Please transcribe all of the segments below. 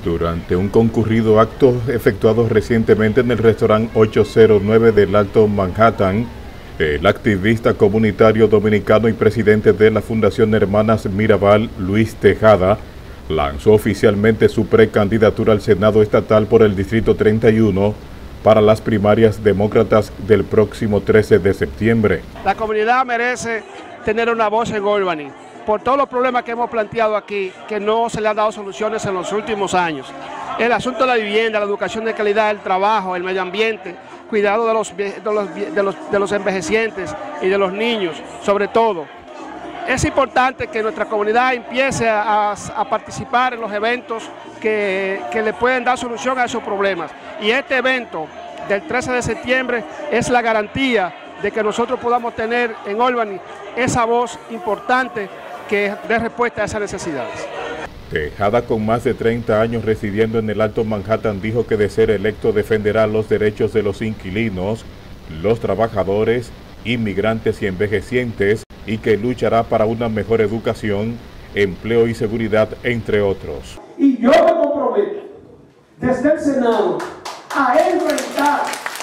Durante un concurrido acto efectuado recientemente en el restaurante 809 del Alto Manhattan, el activista comunitario dominicano y presidente de la Fundación Hermanas Mirabal, Luis Tejada, lanzó oficialmente su precandidatura al Senado estatal por el Distrito 31 para las primarias demócratas del próximo 13 de septiembre. La comunidad merece tener una voz en Albany por todos los problemas que hemos planteado aquí, que no se le han dado soluciones en los últimos años. El asunto de la vivienda, la educación de calidad, el trabajo, el medio ambiente, cuidado de los envejecientes y de los niños, sobre todo. Es importante que nuestra comunidad empiece a participar en los eventos que le pueden dar solución a esos problemas. Y este evento del 13 de septiembre es la garantía de que nosotros podamos tener en Albany esa voz importante que dé respuesta a esas necesidades. Tejada, con más de 30 años residiendo en el Alto Manhattan, dijo que de ser electo defenderá los derechos de los inquilinos, los trabajadores, inmigrantes y envejecientes, y que luchará para una mejor educación, empleo y seguridad, entre otros. Y yo me comprometo desde el Senado a enfrentar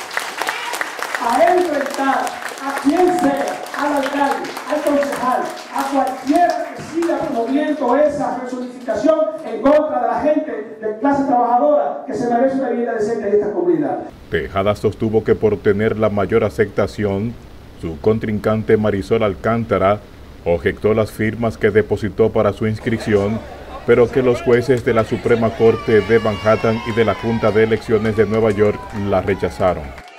a quien sea, al alcalde, al concejal, a cualquiera que siga promoviendo esa personificación en contra de la gente de clase trabajadora que se merece una vivienda decente en esta comunidad. Tejada sostuvo que por tener la mayor aceptación, su contrincante Marisol Alcántara objetó las firmas que depositó para su inscripción, pero que los jueces de la Suprema Corte de Manhattan y de la Junta de Elecciones de Nueva York la rechazaron.